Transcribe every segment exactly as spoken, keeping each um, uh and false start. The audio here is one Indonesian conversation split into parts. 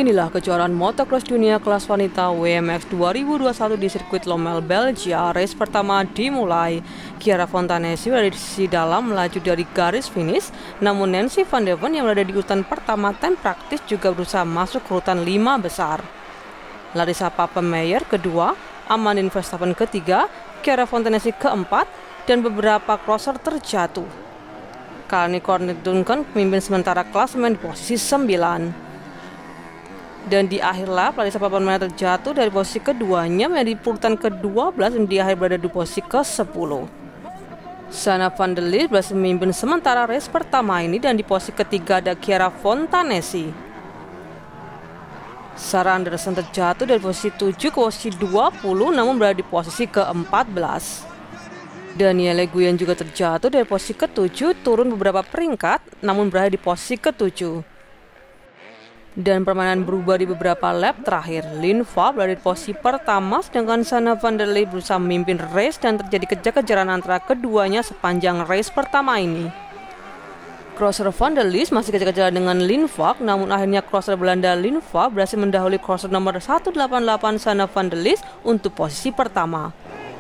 Inilah kejuaraan motocross dunia kelas wanita W M X dua ribu dua puluh satu di sirkuit Lommel, Belgia. Race pertama dimulai. Chiara Fontanesi berada di sisi dalam melaju dari garis finish, namun Nancy Van de Ven yang berada di urutan pertama time praktis juga berusaha masuk ke urutan lima besar. Larissa Papenmeier kedua, Amandine Verstappen ketiga, Chiara Fontanesi keempat, dan beberapa crosser terjatuh. Kali ini Courtney Duncan pemimpin sementara klasemen di posisi sembilan. Dan di akhir lap, Larissa Papenmeier terjatuh dari posisi keduanya menjadi urutan ke dua belas dan di akhir berada di posisi ke sepuluh. Sanne Van der List berhasil memimpin sementara race pertama ini dan di posisi ketiga ada Chiara Fontanesi. Sarah Anderson terjatuh dari posisi tujuh ke posisi dua puluh namun berada di posisi ke empat belas. Daniele Guyen juga terjatuh dari posisi ketujuh, turun beberapa peringkat namun berada di posisi ketujuh. Dan permainan berubah di beberapa lap terakhir. Lin Va berada di posisi pertama sedangkan Sanne Van der List berusaha memimpin race dan terjadi kejar-kejaran antara keduanya sepanjang race pertama ini. Crosser Van der List masih kejar-kejaran dengan Lin Va, namun akhirnya crosser Belanda Lin Va berhasil mendahului crosser nomor seratus delapan puluh delapan Sanne Van der List untuk posisi pertama.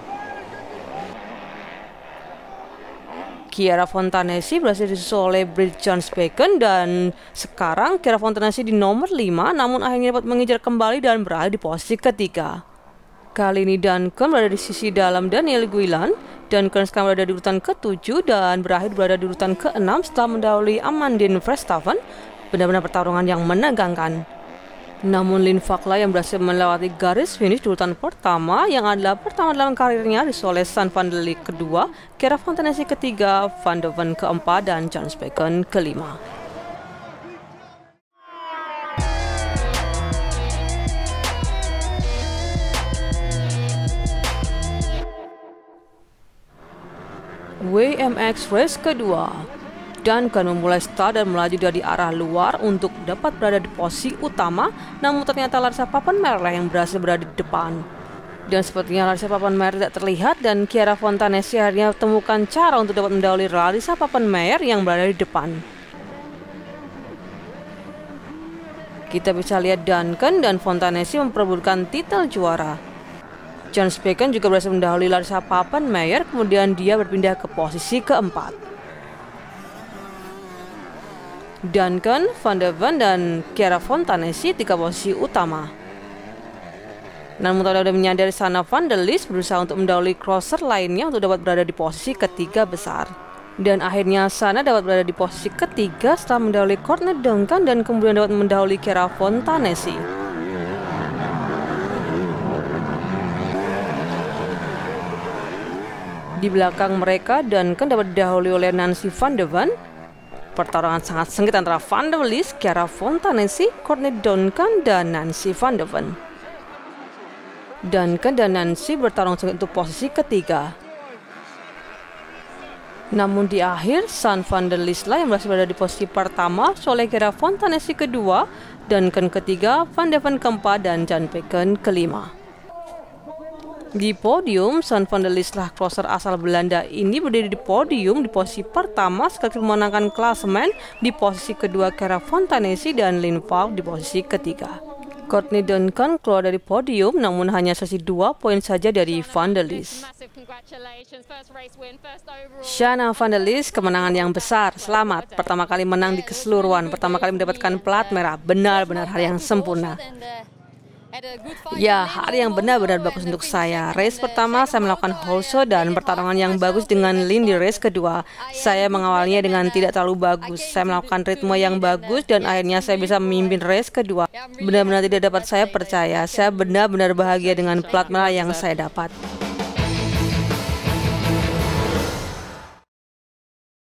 Chiara Fontanesi berhasil disusul oleh Brit Jansbeken dan sekarang Chiara Fontanesi di nomor lima namun akhirnya dapat mengejar kembali dan berada di posisi ketiga. Kali ini Duncan berada di sisi dalam Daniel Guilan. Duncan sekarang berada di urutan ketujuh dan berakhir berada di urutan keenam setelah mendahului Amandine Verstappen. Benar-benar pertarungan yang menegangkan. Namun Lin Va yang berhasil melewati garis finish di urutan pertama yang adalah pertama dalam karirnya disusul oleh Sanne Van der List kedua, Chiara Fontanesi ketiga, Van de Ven keempat, dan Jansbeken kelima. W M X race kedua. Duncan memulai start dan melaju dari arah luar untuk dapat berada di posisi utama, namun ternyata Larissa Papenmeier yang berhasil berada di depan. Dan sepertinya Larissa Papenmeier tidak terlihat dan Chiara Fontanesi akhirnya temukan cara untuk dapat mendahului Larissa Papenmeier yang berada di depan. Kita bisa lihat Duncan dan Fontanesi memperebutkan titel juara. Jansbeken juga berhasil mendahului Larissa Papenmeier, kemudian dia berpindah ke posisi keempat. Duncan, Van de Ven, dan Chiara Fontanesi tiga posisi utama. Namun tak ada menyadari Sanne Van der List berusaha untuk mendahului crosser lainnya untuk dapat berada di posisi ketiga besar. Dan akhirnya Sanne dapat berada di posisi ketiga setelah mendahului Courtney Duncan dan kemudian dapat mendahului Chiara Fontanesi. Di belakang mereka, Duncan dapat didahului oleh Nancy Van de Ven. Pertarungan sangat sengit antara Van der List, Chiara Fontanesi, Courtney Duncan, dan Nancy Van de Ven. Duncan dan Nancy bertarung sengit untuk posisi ketiga. Namun di akhir, Sanne Van der List lah yang berhasil berada di posisi pertama, oleh Chiara Fontanesi kedua, Duncan ketiga, Van de Ven keempat, dan Jansbeken kelima. Di podium, Sanne Van der List lah crosser asal Belanda ini berdiri di podium di posisi pertama sekaligus memenangkan klasemen. Di posisi kedua Chiara Fontanesi dan Lin Va di posisi ketiga. Courtney Duncan keluar dari podium namun hanya selisih dua poin saja dari Van der List. Sanne Van der List, kemenangan yang besar, selamat. Pertama kali menang di keseluruhan, pertama kali mendapatkan plat merah, benar-benar hal yang sempurna. Ya, hari yang benar-benar bagus untuk saya. Race pertama saya melakukan whole show dan pertarungan yang bagus dengan Lin di race kedua. Saya mengawalnya dengan tidak terlalu bagus. Saya melakukan ritme yang bagus dan akhirnya saya bisa memimpin race kedua. Benar-benar tidak dapat saya percaya. Saya benar-benar bahagia dengan plat merah yang saya dapat.